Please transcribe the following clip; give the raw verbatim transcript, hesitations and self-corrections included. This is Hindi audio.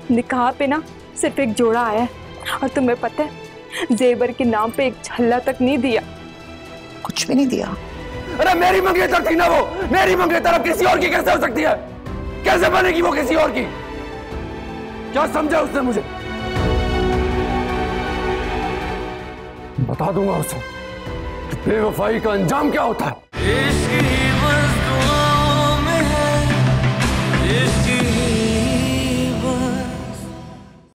निकाह पे ना सिर्फ एक जोड़ा आया है, और तुम्हें पता है जेबर के नाम पे एक छल्ला तक नहीं दिया। कुछ भी नहीं दिया? अरे मेरी मंगेतर थी ना वो, मेरी मंगेतर अब किसी और की कैसे हो सकती है? कैसे बनेगी वो किसी और की? क्या समझा उसने मुझे? बता दूंगा उसे कि बेवफाई का अंजाम क्या होता है।